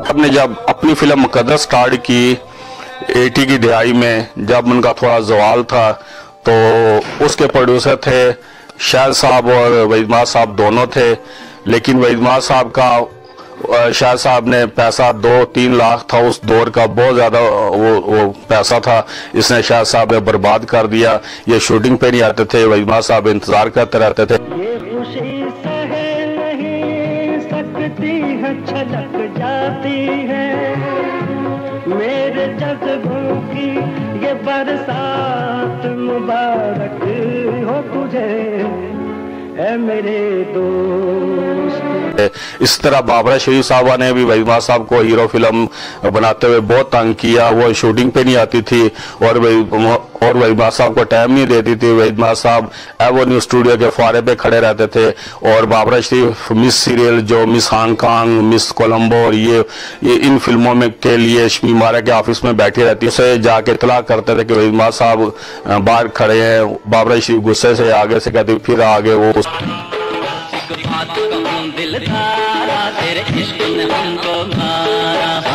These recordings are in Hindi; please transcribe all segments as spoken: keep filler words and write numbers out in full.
आपने जब अपनी फिल्म मुकद्दर स्टार्ट की एटी की दिहाई में, जब उनका थोड़ा जवाल था, तो उसके प्रोड्यूसर थे शाहिद साहब और वहीद माद साहब दोनों थे। लेकिन वहीद माद साहब का, शाहिद साहब ने पैसा दो तीन लाख था उस दौर का, बहुत ज्यादा वो वो पैसा था, इसने शाहिद साहब ने बर्बाद कर दिया। ये शूटिंग पे नहीं आते थे, वहीद माद साहब इंतजार करते रहते थे। ये खुशी सह नहीं सकती है, छलक जाती है मेरे जज्बों की ये बरसात, मुबारक हो तुझे ऐ मेरे दोस्त। इस तरह बाबरा शरीफ साहबा ने भी वहीद माद साहब को हीरो फिल्म बनाते हुए बहुत तंग किया। वो शूटिंग पे नहीं आती थी और और वहीद माद साहब को टाइम नहीं देती थी। वहीद माद साहब एवेन्यू स्टूडियो के फुआरे पे खड़े रहते थे और बाबरा शरीफ मिस सीरियल जो मिस हांगकांग, मिस कोलंबो और ये, ये इन फिल्मों में के लिए शमी मारा के ऑफिस में बैठी रहती, उसे जाके इतला करते थे कि वहीद माद साहब बाहर खड़े हैं। बाबरा शरीफ गुस्से से आगे से कहती, फिर आगे वो दिल धारा तेरे इश्क ने हमको मारा।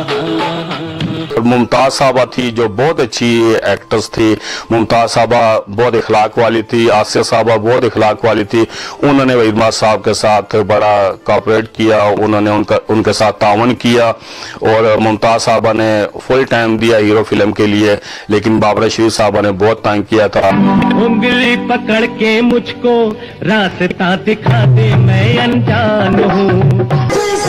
मुमताज साहबा थी जो बहुत अच्छी एक्ट्रेस थी। मुमताज साहबा बहुत इखलाक वाली थी, आसिया साहबा बहुत इखलाक वाली थी। उन्होंने वहीद माद साहब के साथ बड़ा कोऑपरेट किया, उन्होंने उनका उनके साथ तावन किया और मुमताज साहबा ने फुल टाइम दिया हीरो फिल्म के लिए। लेकिन बाबरा शरीफ साहबा ने बहुत तंग किया था। उंगली पकड़ के मुझको रास्ता दिखा दे, मैं अनजान हूँ।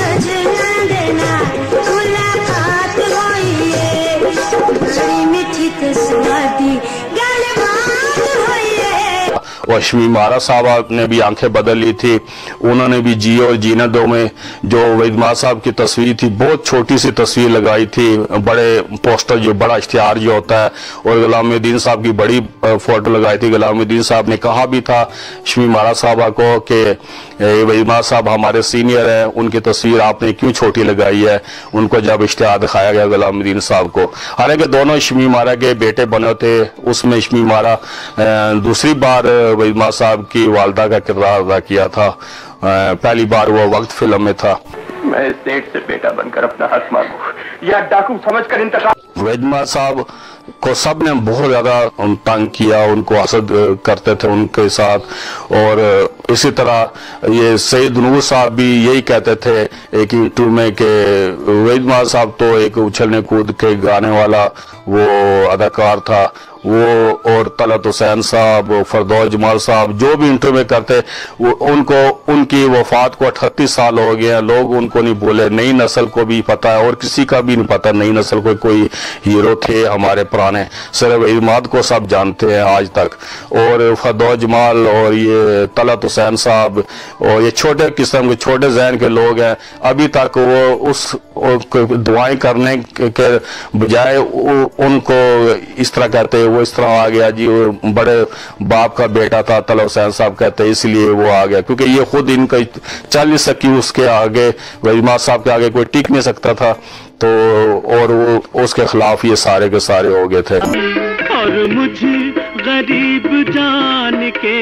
और शमी मारा साहब ने भी आंखें बदल ली थी। उन्होंने भी जी और जीना दो में जो वहीद माद साहब की तस्वीर थी, बहुत छोटी सी तस्वीर लगाई थी, बड़े पोस्टर जो बड़ा इश्तिहार जो होता है, और गुलामुद्दीन साहब की बड़ी फोटो लगाई थी। गुलामुद्दीन साहब ने कहा भी था शमी मारा साहबा को कि वहीद माद साहब हमारे सीनियर हैं, उनकी तस्वीर आपने क्यों छोटी लगाई है, उनको जब इश्तिहार दिखाया गया गुलामुद्दीन साहब को। हालांकि दोनों शमी मारा के बेटे बने थे, उसमें शमी मारा दूसरी बार वहीद माद साहब की वालदा का किरदार अदा किया था। पहली बार वो वक्त फिल्म में था। मैं इस सेठ से बेटा बनकर अपना हक मांगू या डाकू समझकर इंतकाम। वहीद माद साहब को सब ने बहुत ज्यादा तंग किया, उनको हसद करते थे उनके साथ। और इसी तरह ये सईद नूर साहब भी यही कहते थे एक इंटरव्यू में कि वहीद माद साहब तो एक उछलने कूद के गाने वाला वो अदाकार था, वो और तलत हुसैन साहब, फरदौस जमाल साहब जो भी इंटरव्यू में करते, वो उनको उनकी वफात को अठतीस साल हो गए हैं, लोग उनको नहीं भूले। नई नस्ल को भी पता है और किसी का भी नहीं पता नई नस्ल को कोई हीरो थे हमारे पुराने, सिर्फ वहीद माद को सब जानते हैं आज तक। और फरदौस जमाल और ये तलत हुसैन साहब और ये छोटे किस्म के छोटे जहन के लोग हैं, अभी तक वो उस दुआएं करने के बजाय उनको इस तरह कहते वो इस तरह आ गया जी, वो बड़े बाप का बेटा था तलत हुसैन साहब कहते इसलिए वो आ गया, क्योंकि ये खुद इनका चल नहीं सकी, उसके आगे वहीद माद साहब के आगे कोई टिक नहीं सकता था, तो और वो उसके खिलाफ ये सारे के सारे हो गए थे। और मुझे गरीब जान के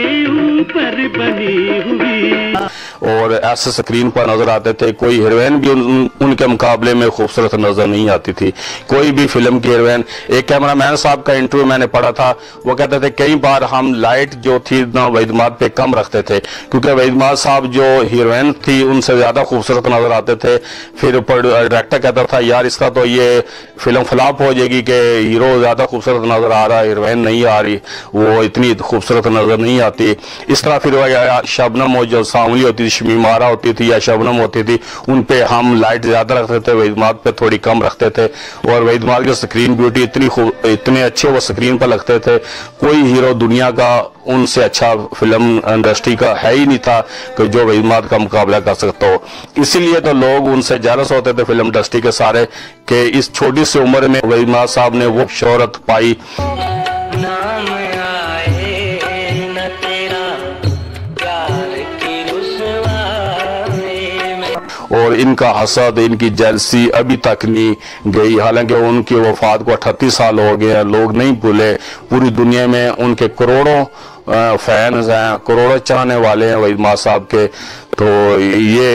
ऊपर बनी हुई और ऐसे स्क्रीन पर नजर आते थे। कोई हीरोइन भी उन, उनके मुकाबले में खूबसूरत नजर नहीं आती थी, कोई भी फिल्म की हीरोइन। एक कैमरामैन साहब का इंटरव्यू मैंने पढ़ा था, वो कहते थे कई बार हम लाइट जो थी ना वहीद माद पे कम रखते थे, क्योंकि वहीद माद साहब जो हीरोइन थी उनसे ज्यादा खूबसूरत नजर आते थे। फिर डायरेक्टर कहता था यार इसका तो ये फिल्म फ्लॉप हो जाएगी कि हीरो ज्यादा खूबसूरत नजर आ रहा है, हीरोइन नहीं आ रही, वो इतनी खूबसूरत नजर नहीं आती। इस तरह फिर शबनम हो जो सांवली होती थी, शमी मारा होती थी या शबनम होती थी, उन पे हम लाइट ज्यादा रखते थे, वहीद माद पे थोड़ी कम रखते थे। और वहीद माद की स्क्रीन ब्यूटी इतनी इतने अच्छे वो स्क्रीन पर लगते थे, कोई हीरो दुनिया का उनसे अच्छा फिल्म इंडस्ट्री का है ही नहीं था कि जो वहीद माद का मुकाबला कर सकता हो। इसीलिए तो लोग उनसे जेलस होते थे फिल्म इंडस्ट्री के सारे कि इस छोटी सी उम्र में वहीद माद साहब ने वो शोहरत पाई। और इनका हसद, इनकी जेलसी अभी तक नहीं गई, हालांकि उनकी वफात को अठतीस साल हो गए हैं, लोग नहीं भूले। पूरी दुनिया में उनके करोड़ों फैंस हैं, करोड़ों चाहने वाले हैं वहीद माद साहब के। तो ये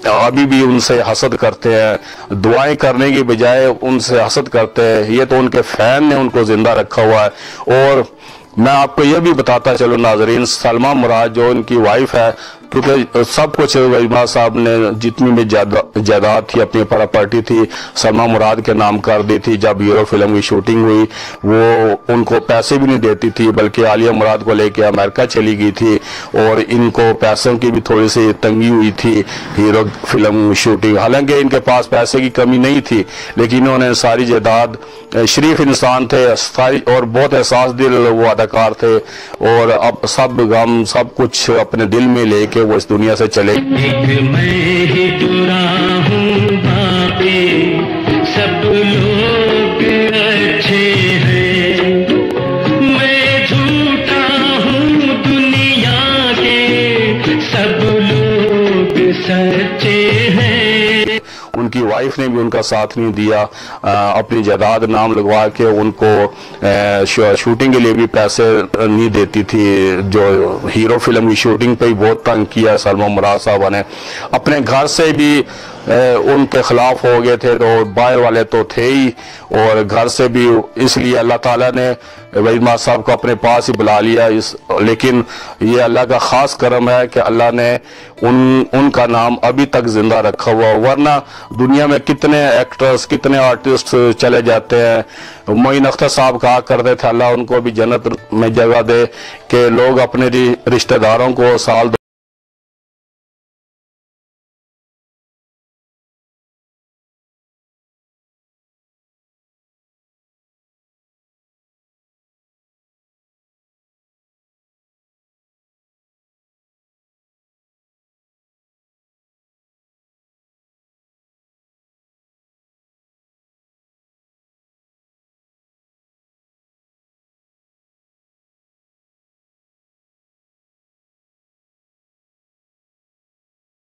अभी भी उनसे हसद करते हैं, दुआएं करने की बजाय उनसे हसद करते हैं। ये तो उनके फैन ने उनको जिंदा रखा हुआ है। और मैं आपको यह भी बताता चलूं नाजरीन, सलमा मुराद जो उनकी वाइफ है, क्योंकि सब कुछ वहीमा साहब ने जितनी भी जायदाद थी, अपनी प्रॉपर्टी थी, सलमा मुराद के नाम कर दी थी। जब हीरो फिल्म की शूटिंग हुई वो उनको पैसे भी नहीं देती थी, बल्कि आलिया मुराद को लेकर अमेरिका चली गई थी और इनको पैसों की भी थोड़ी सी तंगी हुई थी हीरो फिल्म शूटिंग। हालांकि इनके पास पैसे की कमी नहीं थी, लेकिन इन्होंने सारी जायदाद, शरीफ इंसान थे सारी, और बहुत एहसास दिल वो अदाकार थे, और अब सब गम सब कुछ अपने दिल में लेके वो इस दुनिया से चले। एक मैं ही बुरा हूँ बापे, सब लोग अच्छे हैं, मैं झूठा हूँ दुनिया के, सब लोग सच्चे हैं। उनकी वाइफ ने भी उनका साथ नहीं दिया, आ, अपनी जायदाद नाम लगवा के उनको आ, शूटिंग के लिए भी पैसे नहीं देती थी। जो हीरो फिल्म की शूटिंग पे ही बहुत तंग किया सलमा मुराद साहबा ने। अपने घर से भी आ, उनके खिलाफ हो गए थे, तो बाहर वाले तो थे ही, और घर से भी, इसलिए अल्लाह ताला ने वहीमा साहब को अपने पास ही बुला लिया। इस लेकिन ये अल्लाह का खास करम है कि अल्लाह ने उन उनका नाम अभी तक जिंदा रखा हुआ, वरना दुनिया में कितने एक्टर्स, कितने आर्टिस्ट चले जाते हैं। मोइन अख्तर साहब कहा करते थे अल्लाह उनको भी जन्नत में जगह दे, कि लोग अपने रिश्तेदारों को साल